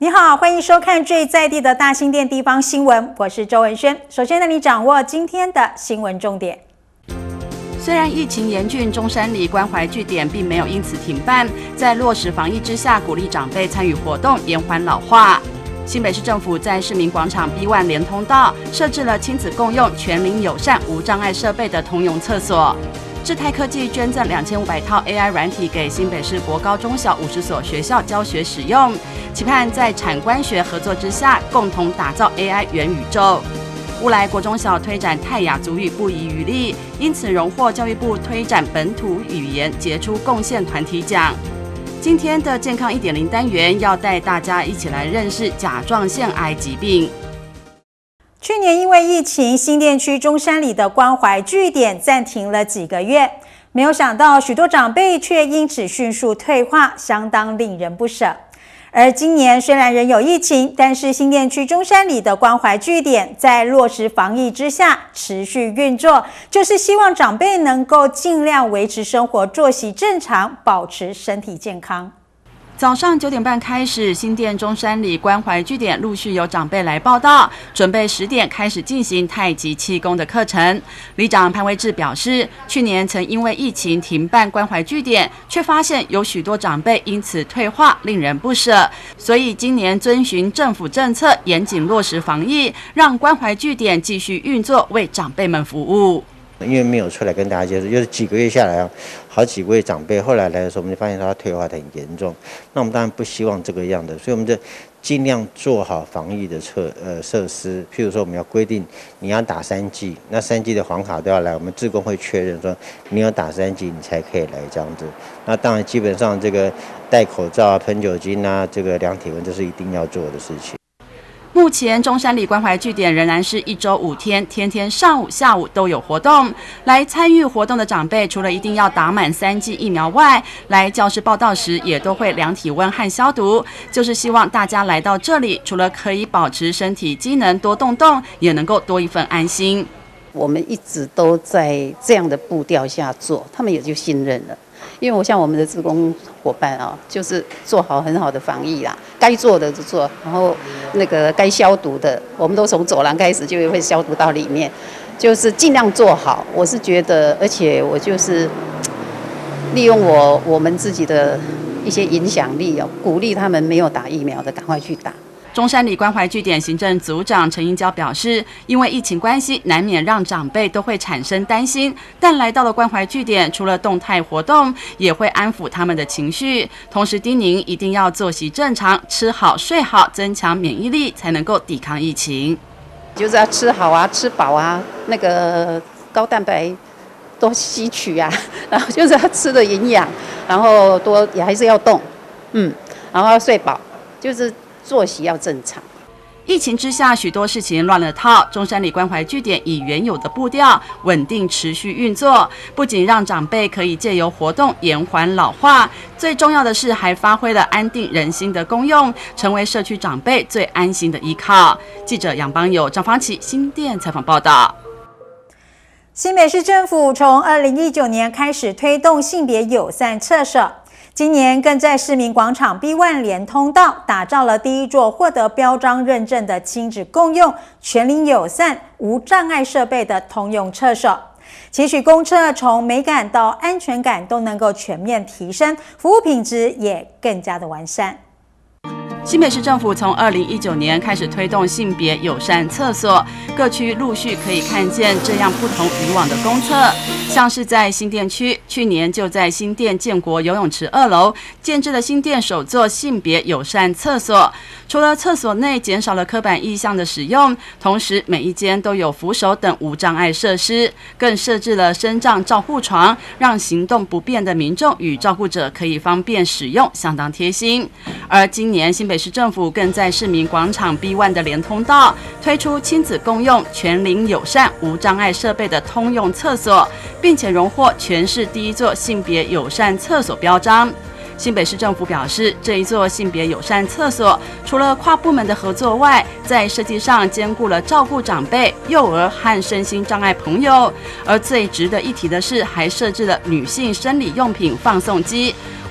你好，欢迎收看最在地的大新店地方新闻，我是周文轩。首先带你掌握今天的新闻重点。 虽然疫情严峻，中山里关怀据点并没有因此停办，在落实防疫之下，鼓励长辈参与活动，延缓老化。新北市政府在市民广场 B1 连通道设置了亲子共用、全龄友善、无障碍设备的通用厕所。智泰科技捐赠2500套 AI 软体给新北市国高中小50所学校教学使用，期盼在产官学合作之下，共同打造 AI 元宇宙。乌来国中小推展泰雅族语不遗余力，因此荣获教育部推展本土语言杰出贡献团体奖。今天的健康1.0单元要带大家一起来认识甲状腺癌疾病。 去年因为疫情，新店区中山里的关怀据点暂停了几个月，没有想到许多长辈却因此迅速退化，相当令人不舍。而今年虽然仍有疫情，但是新店区中山里的关怀据点在落实防疫之下持续运作，就是希望长辈能够尽量维持生活作息正常，保持身体健康。 早上9点半开始，新店中山里关怀据点陆续有长辈来报到，准备10点开始进行太极气功的课程。里长潘威志表示，去年曾因为疫情停办关怀据点，却发现有许多长辈因此退化，令人不舍。所以今年遵循政府政策，严谨落实防疫，让关怀据点继续运作，为长辈们服务。 因为没有出来跟大家接触，就是几个月下来，好几位长辈后来来的时候，我们就发现他退化得很严重。那我们当然不希望这个样的，所以我们就尽量做好防疫的设施。譬如说，我们要规定你要打3剂，那3剂的黄卡都要来，我们志工会确认说你有打3剂，你才可以来这样子。那当然，基本上这个戴口罩啊、喷酒精啊、这个量体温，这是一定要做的事情。 目前中山里关怀据点仍然是1周5天，天天上午、下午都有活动。来参与活动的长辈，除了一定要打满3剂疫苗外，来教室报到时也都会量体温和消毒。就是希望大家来到这里，除了可以保持身体机能多动动，也能够多一份安心。 我们一直都在这样的步调下做，他们也就信任了。因为我们的志工伙伴啊，就是做好很好的防疫啦，该做的就做，然后那个该消毒的，我们都从走廊开始就会消毒到里面，就是尽量做好。我是觉得，而且我就是利用我们自己的一些影响力哦，鼓励他们没有打疫苗的赶快去打。 中山里关怀据点行政组长陈英娇表示，因为疫情关系，难免让长辈都会产生担心，但来到了关怀据点，除了动态活动，也会安抚他们的情绪，同时叮咛一定要作息正常，吃好睡好，增强免疫力，才能够抵抗疫情。 就是要吃好啊，吃饱啊，那个高蛋白多吸取啊，然后就是要吃的营养，然后多也还是要动，然后要睡饱，就是作息要正常。 疫情之下，许多事情乱了套。中山里关怀据点以原有的步调稳定持续运作，不仅让长辈可以借由活动延缓老化，最重要的是还发挥了安定人心的功用，成为社区长辈最安心的依靠。记者杨邦友、张芳琪新店采访报道。 新北市政府从2019年开始推动性别友善厕所。今年更在市民广场 B1 连通道打造了第一座获得标章认证的亲子共用、全龄友善、无障碍设备的通用厕所，期许公厕从美感到安全感都能够全面提升，服务品质也更加的完善。 新北市政府从2019年开始推动性别友善厕所，各区陆续可以看见这样不同以往的公厕。像是在新店区，去年就在新店建国游泳池2楼建置了新店首座性别友善厕所。除了厕所内减少了刻板印象的使用，同时每一间都有扶手等无障碍设施，更设置了身障照护床，让行动不便的民众与照顾者可以方便使用，相当贴心。而今年新北市政府更在市民广场 B1 的连通道推出亲子共用、全龄友善、无障碍设备的通用厕所，并且荣获全市第一座性别友善厕所标章。新北市政府表示，这一座性别友善厕所除了跨部门的合作外，在设计上兼顾了照顾长辈、幼儿和身心障碍朋友。而最值得一提的是，还设置了女性生理用品放送机，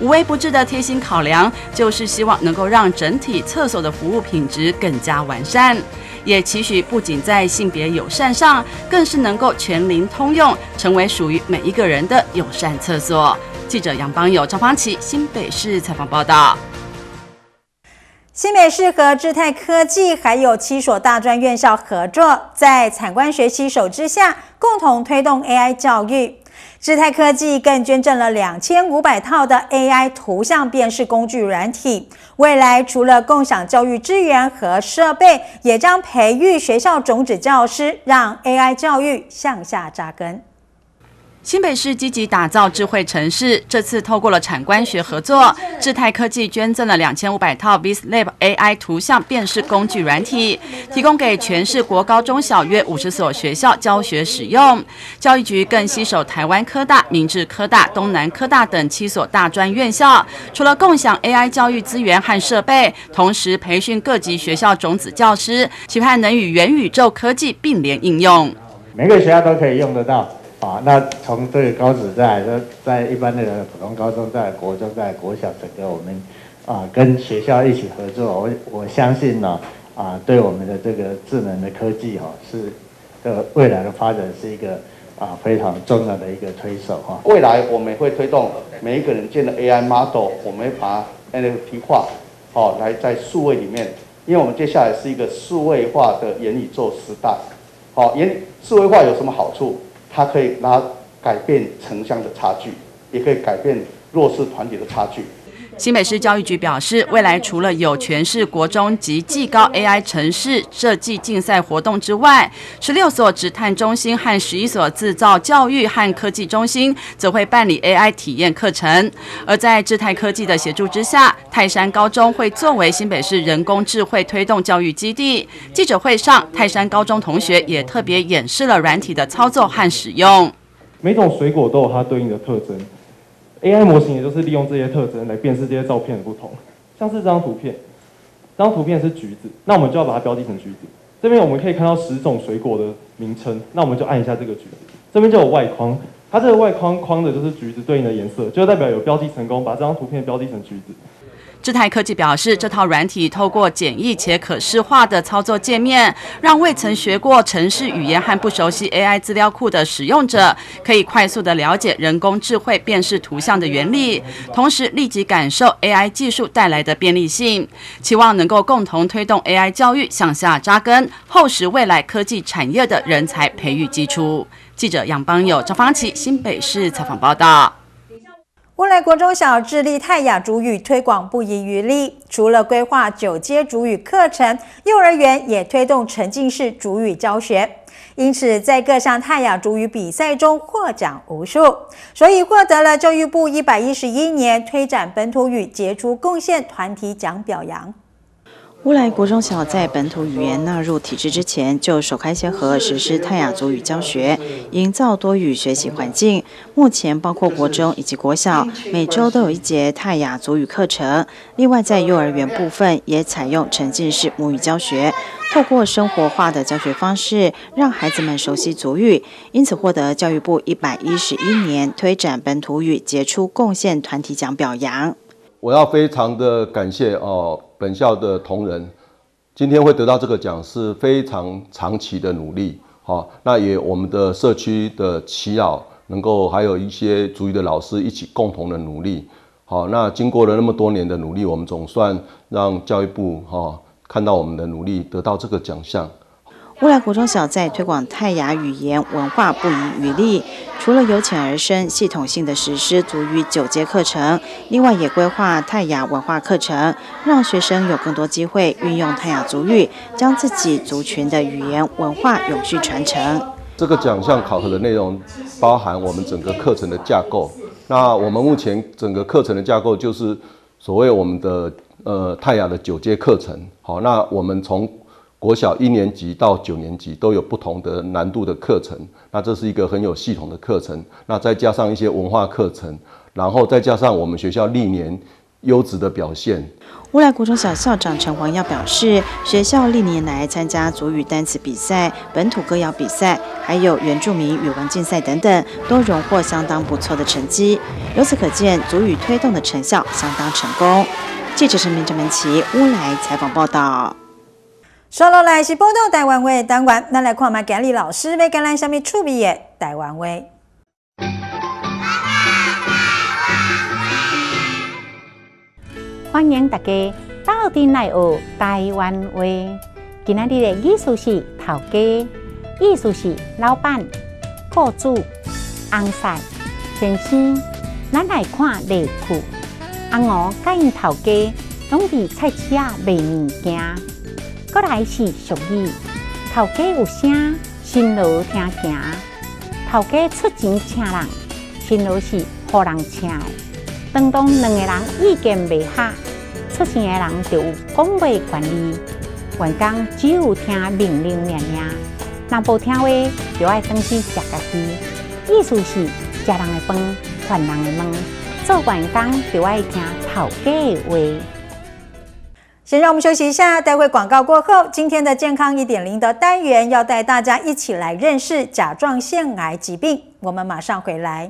无微不至的贴心考量，就是希望能够让整体厕所的服务品质更加完善。也期许不仅在性别友善上，更是能够全龄通用，成为属于每一个人的友善厕所。记者杨邦友、张芳琪新北市采访报道。 新北市和智泰科技还有7所大专院校合作，在产官学携手之下，共同推动 AI 教育。智泰科技更捐赠了2500套的 AI 图像辨识工具软体，未来除了共享教育资源和设备，也将培育学校种子教师，让 AI 教育向下扎根。 新北市积极打造智慧城市，这次透过了产官学合作，智泰科技捐赠了2500套 VisLab AI 图像辨识工具软体，提供给全市国高中小约50所学校教学使用。教育局更携手台湾科大、明志科大、东南科大等7所大专院校，除了共享 AI 教育资源和设备，同时培训各级学校种子教师，期盼能与元宇宙科技并联应用。 每个学校都可以用得到。那从这个高职再来，在一般的普通高中，在国中，在国小，整个我们跟学校一起合作，我相信呢对我们的这个智能的科技是未来的发展是一个非常重要的一个推手未来我们会推动每一个人建的 AI model， 我们会把它 NFT 化，来在数位里面，因为我们接下来是一个数位化的元宇宙时代。数位化有什么好处？它可以改变城乡的差距，也可以改变弱势团体的差距。 新北市教育局表示，未来除了有全市国中及技高 AI 城市设计竞赛活动之外，16所职探中心和11所自造教育和科技中心则会办理 AI 体验课程。而在智泰科技的协助之下，泰山高中会作为新北市人工智慧推动教育基地。记者会上，泰山高中同学也特别演示了软体的操作和使用。 每种水果都有它对应的特征。AI 模型也就是利用这些特征来辨识这些照片的不同，像是这张图片，这张图片是橘子，那我们就要把它标记成橘子。这边我们可以看到10种水果的名称，那我们就按一下这个橘子，这边就有外框，它这个外框的就是橘子对应的颜色，就代表有标记成功，把这张图片标记成橘子。 智泰科技表示，这套软体透过简易且可视化的操作界面，让未曾学过程式语言和不熟悉 AI 资料库的使用者，可以快速的了解人工智慧辨识图像的原理，同时立即感受 AI 技术带来的便利性，期望能够共同推动 AI 教育向下扎根，厚实未来科技产业的人才培育基础。记者杨邦友、张芳琪新北市采访报道。 乌来国中小致力泰雅族语推广不遗余力，除了规划9阶族语课程，幼儿园也推动沉浸式族语教学，因此在各项泰雅族语比赛中获奖无数，所以获得了教育部111年推展本土语杰出贡献团体奖表扬。 乌来国中小在本土语言纳入体制之前，就首开先河实施泰雅族语教学，营造多语学习环境。目前包括国中以及国小，每周都有1节泰雅族语课程。另外，在幼儿园部分也采用沉浸式母语教学，透过生活化的教学方式，让孩子们熟悉族语，因此获得教育部111年推展本土语杰出贡献团体奖表扬。 我要非常的感谢本校的同仁，今天会得到这个奖是非常长期的努力。那也我们的社区的耆老能够还有一些族语的老师一起共同的努力。那经过了那么多年的努力，我们总算让教育部看到我们的努力，得到这个奖项。 乌来国中小在推广泰雅语言文化不遗余力，除了由浅而深、系统性的实施族语9阶课程，另外也规划泰雅文化课程，让学生有更多机会运用泰雅族语，将自己族群的语言文化永续传承。 这个奖项考核的内容包含我们整个课程的架构。那我们目前整个课程的架构就是所谓我们的泰雅的9阶课程。那我们从国小1年级到9年级都有不同的难度的课程，那这是一个很有系统的课程。那再加上一些文化课程，然后再加上我们学校历年优质的表现。 乌来国中小校长陈煌耀表示，学校历年来参加族语单词比赛、本土歌谣比赛，还有原住民语文竞赛等等，都荣获相当不错的成绩。由此可见，族语推动的成效相当成功。记者陈明正门奇乌来采访报道。 接下来是报道台湾话的单元，咱来看嘛，今日老师要教咱什么趣味的台湾话。 欢迎大家到底来学台湾话。今仔日的意思是头家，意思是老板、雇主、翁婿、先生。咱来看例句：翁娥甲因头家拢伫菜市仔卖物件。搁来是俗语：头家有声，辛劳听行。头家出钱请人，辛劳是互人请的。当两个人意见袂合，出钱的人就有讲话权利。员工只有听命令命令，若无听话就要转去食家己。意思是食人的饭，还人的问。做员工就要听头家的话。 先让我们休息一下，待会广告过后，今天的健康1.0的单元要带大家一起来认识甲状腺癌疾病。我们马上回来。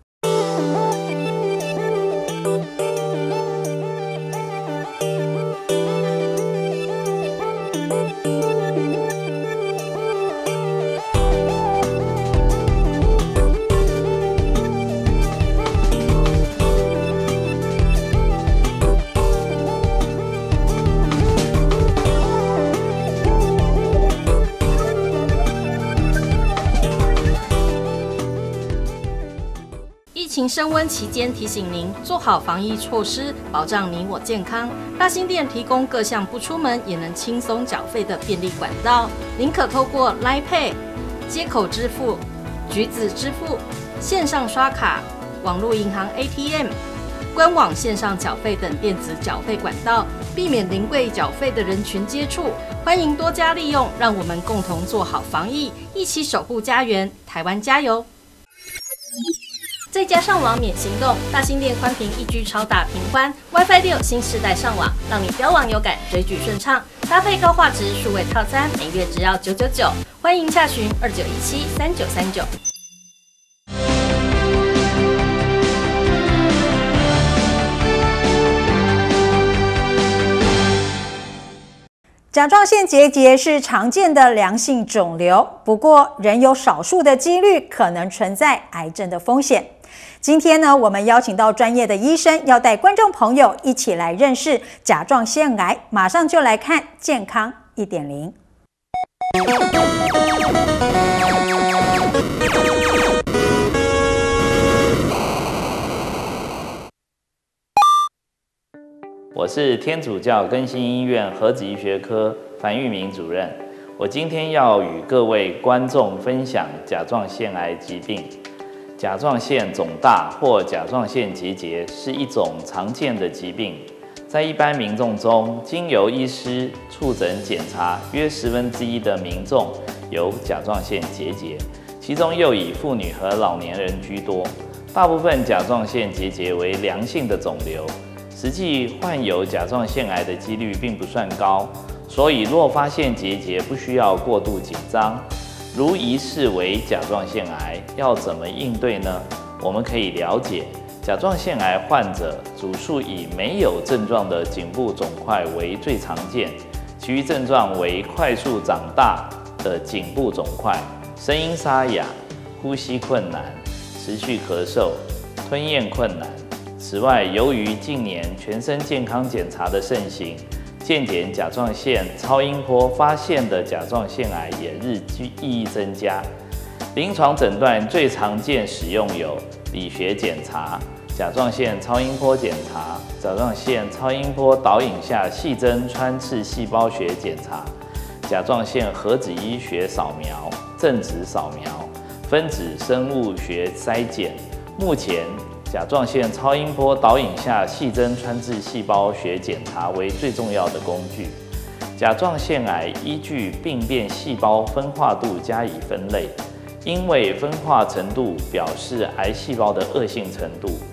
疫情升温期间，提醒您做好防疫措施，保障你我健康。大新店提供各项不出门也能轻松缴费的便利管道，您可透过 LINE Pay、街口支付、橘子支付、线上刷卡、网络银行 ATM、官网线上缴费等电子缴费管道，避免临柜缴费的人群接触。欢迎多加利用，让我们共同做好防疫，一起守护家园。台湾加油！再加上网免行动，大新店宽频1G 超大频宽 ，WiFi 6新世代上网，让你标网有感，追剧顺畅。搭配高画质数位套餐，每月只要999。欢迎洽询29173939。 甲状腺结节是常见的良性肿瘤，不过仍有少数的几率可能存在癌症的风险。今天呢，我们邀请到专业的医生，要带观众朋友一起来认识甲状腺癌。马上就来看健康1.0。 我是天主教更新医院核子医学科樊玉明主任。我今天要与各位观众分享甲状腺癌疾病。甲状腺肿大或甲状腺结节是一种常见的疾病，在一般民众中，经由医师触诊检查，约1/10的民众有甲状腺结节，其中又以妇女和老年人居多。大部分甲状腺结节为良性的肿瘤，实际患有甲状腺癌的几率并不算高，所以若发现结节，不需要过度紧张。如疑似为甲状腺癌，要怎么应对呢？我们可以了解，甲状腺癌患者主诉以没有症状的颈部肿块为最常见，其余症状为快速长大的颈部肿块、声音沙哑、呼吸困难、持续咳嗽、吞咽困难。此外，由于近年全身健康检查的盛行，健检甲状腺超音波发现的甲状腺癌也日益增加。临床诊断最常见使用有理学检查、甲状腺超音波检查、甲状腺超音波导引下细针穿刺细胞学检查、甲状腺核子医学扫描、正子扫描、分子生物学筛检。目前甲状腺超音波导引下细针穿刺细胞学检查为最重要的工具。甲状腺癌依据病变细胞分化度加以分类，因为分化程度表示癌细胞的恶性程度。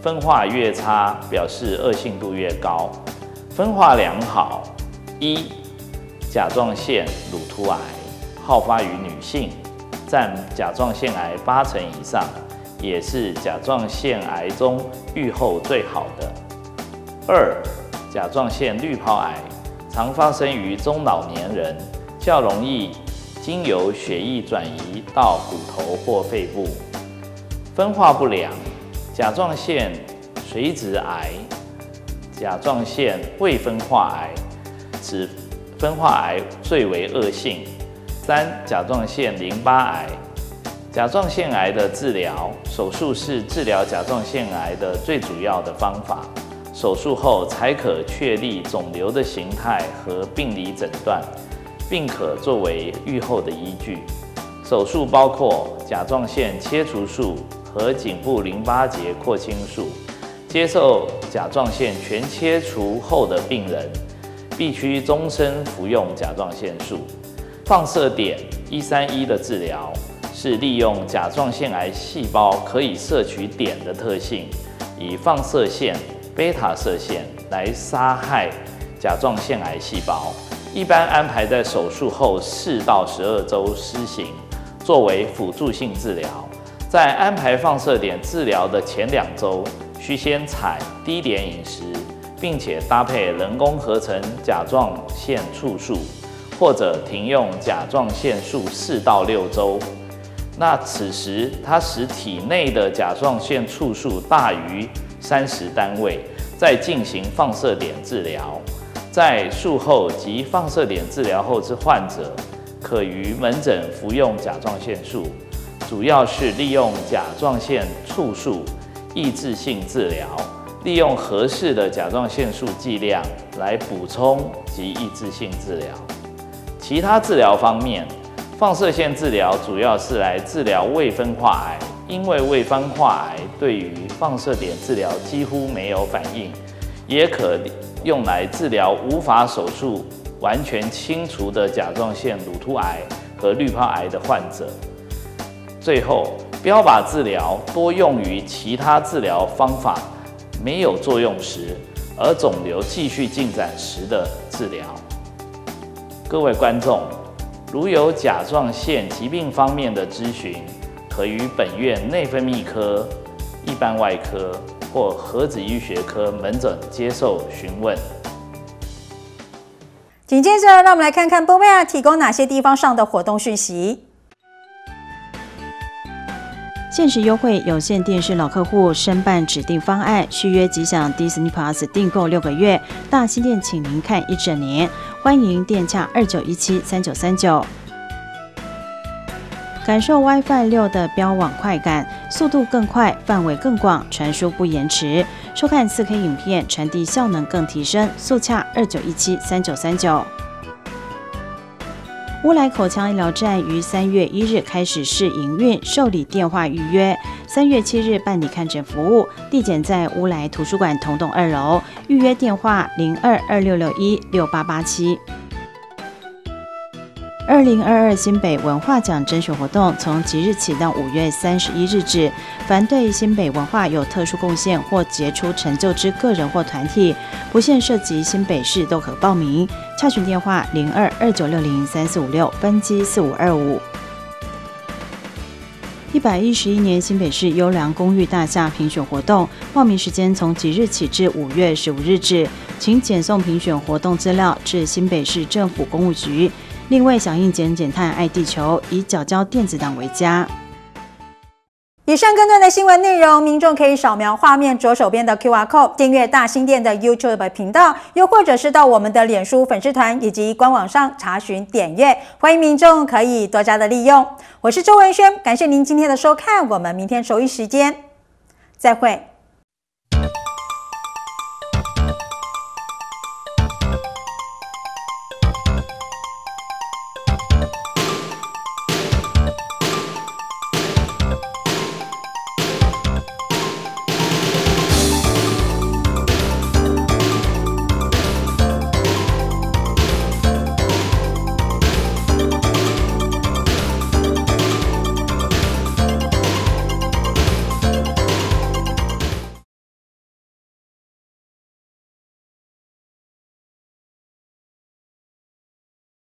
分化越差，表示恶性度越高。分化良好，一、甲状腺乳突癌好发于女性，占甲状腺癌80%以上，也是甲状腺癌中预后最好的。二、甲状腺滤泡癌常发生于中老年人，较容易经由血液转移到骨头或肺部。分化不良，甲状腺髓质癌、甲状腺未分化癌，此分化癌最为恶性。三、甲状腺淋巴癌，甲状腺癌的治疗，手术是治疗甲状腺癌的最主要的方法。手术后才可确立肿瘤的形态和病理诊断，并可作为预后的依据。手术包括甲状腺切除术和颈部淋巴结扩清术。接受甲状腺全切除后的病人，必须终身服用甲状腺素。放射碘131的治疗是利用甲状腺癌细胞可以摄取碘的特性，以放射线、贝塔射线来杀害甲状腺癌细胞。一般安排在手术后4到12周施行，作为辅助性治疗。在安排放射碘治疗的前2周，需先采低碘饮食，并且搭配人工合成甲状腺促素，或者停用甲状腺素4到6周。那此时它使体内的甲状腺促素大于30单位，再进行放射碘治疗。在术后及放射碘治疗后之患者，可于门诊服用甲状腺素，主要是利用甲状腺促素抑制性治疗，利用合适的甲状腺素剂量来补充及抑制性治疗。其他治疗方面，放射线治疗主要是来治疗未分化癌，因为未分化癌对于放射碘治疗几乎没有反应，也可用来治疗无法手术完全清除的甲状腺乳突癌和滤泡癌的患者。最后，标靶治疗多用于其他治疗方法没有作用时，而肿瘤继续进展时的治疗。各位观众，如有甲状腺疾病方面的咨询，可于本院内分泌科、一般外科或核子医学科门诊接受询问。 紧接着，让我们来看看波贝尔提供哪些地方上的活动讯息。 限时优惠，有线电视老客户申办指定方案，续约即享 Disney Plus 订购6个月，大新店请您看1整年，欢迎电洽29173939。感受 WiFi 6的标网快感，速度更快，范围更广，传输不延迟，收看4K 影片，传递效能更提升，速洽29173939。乌来口腔医疗站于3月1日开始试营运，受理电话预约。3月7日办理看诊服务，地点在乌来图书馆同栋2楼，预约电话0226616887。2022新北文化奖甄选活动从即日起到5月31日止，凡对新北文化有特殊贡献或杰出成就之个人或团体，不限涉及新北市都可报名。洽询电话0229603456，分机4525。111年新北市优良公寓大厦评选活动，报名时间从即日起至5月15日止，请检送评选活动资料至新北市政府公务局。另外，响应减碳爱地球，以缴交电子档为佳。 以上更多的新闻内容，民众可以扫描画面左手边的 QR code， 订阅大新店的 YouTube 频道，又或者是到我们的脸书粉丝团以及官网上查询点阅。欢迎民众可以多加的利用。我是周文轩，感谢您今天的收看，我们明天同一时间再会。